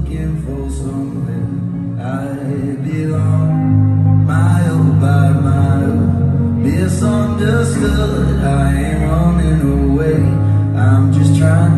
looking for somewhere I belong. Mile by mile, misunderstood. I ain't running away, I'm just trying